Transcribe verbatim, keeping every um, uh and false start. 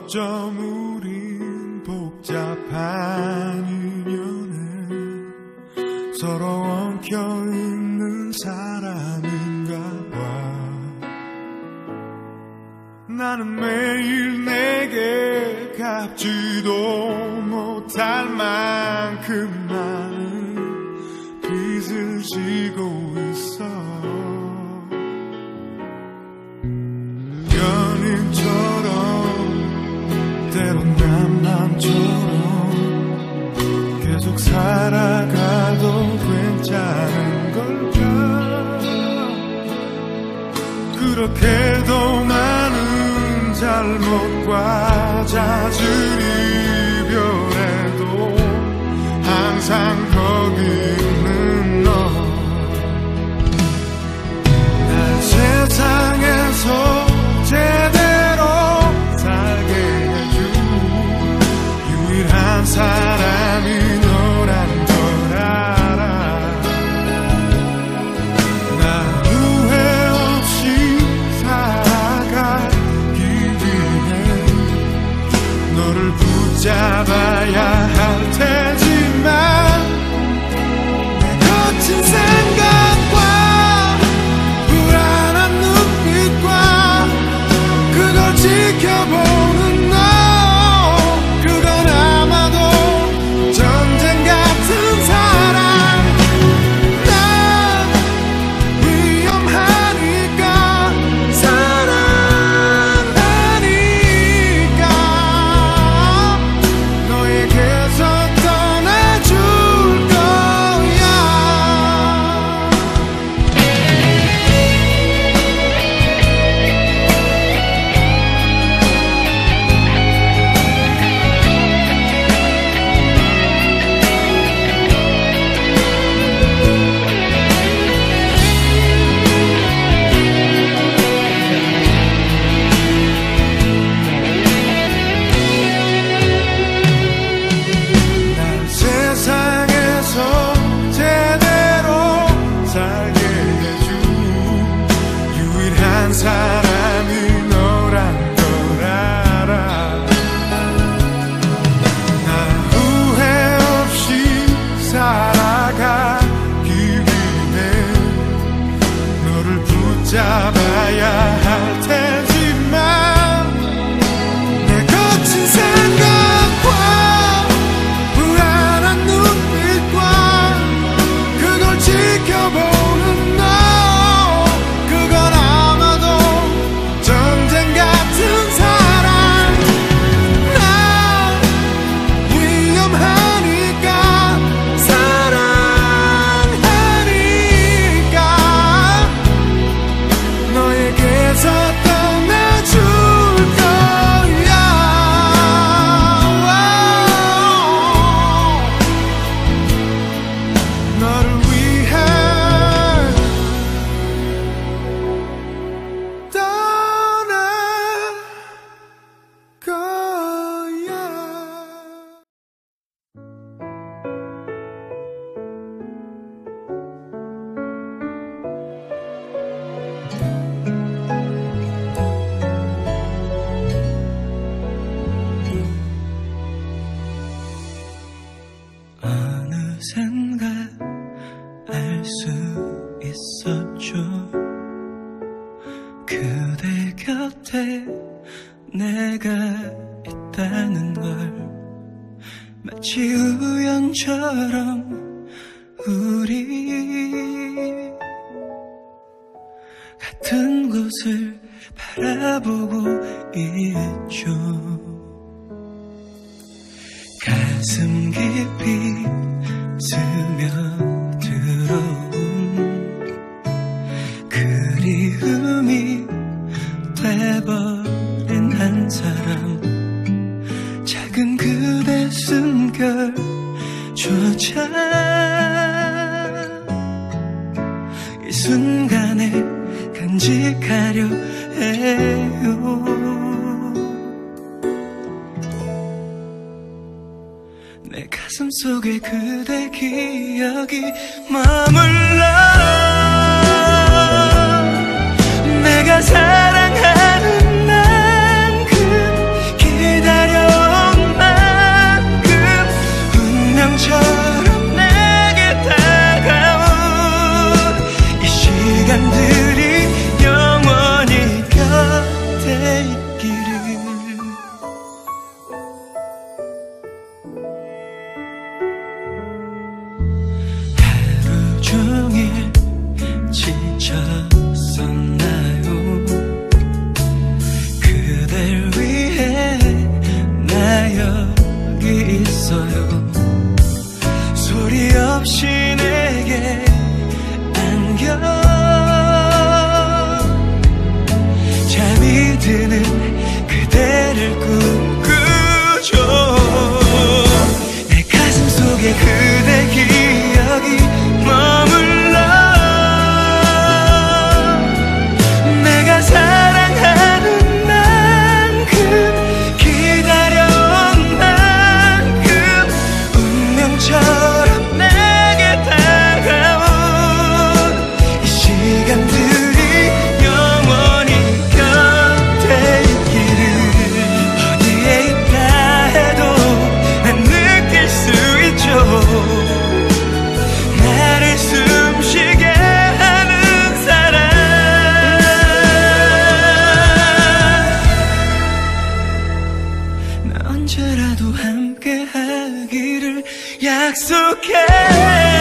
어쩜 우린 복잡한 인연에 서로 엉켜있는 사람인가 봐. 나는 매일 내게 갚지도 못할 만큼 많은 빚을 지고 있어. 연인처럼 때론 남남처럼 계속 살아가도 괜찮은 걸까. 그렇게도 많은 잘못과 잦은 이별에도 항상 거기 있는 너. 날 세상에서 제대로 살게 해준 유일한 사람이 너란 걸 알아. 난 후회 없이 살아가기 위해 너를 붙잡아야 할 테지만 내 거친 생각과 불안한 눈빛과 그걸 지켜보는 너, 그건 아마도 전쟁 같은 사랑. 난 위험하니까 사랑하니까 너에게서 떠나줄 거야. 날 세상에서 제대로 살게 해준 유일한 사람이 너란 걸 알아. 난 후회 없이 살아가기 위해 너를 붙잡아야 할 테지만 내 거친 생각과 불안한 눈빛과 그걸 지켜보는 너, 그건 아마도 전쟁 같은 사랑. 난 위험하니까 사랑하니까 너에게서 떠나줄 거야. 너를 위해 떠날 거야. 어느샌가 알 수 있었죠. 그대 곁에 내가 있다는 걸. 마치 우연처럼 우리 같은 곳을 바라보고 있죠. 가슴 깊이 스며들어온 그리움이 돼버린 한 사람. 작은 그대 숨결조차 이 순간에 간직하려 해요. 내 가슴 속에 그대 기억이 머물러 내가 사랑하는 만큼 긴 언제라도 함께 하기를 약속해.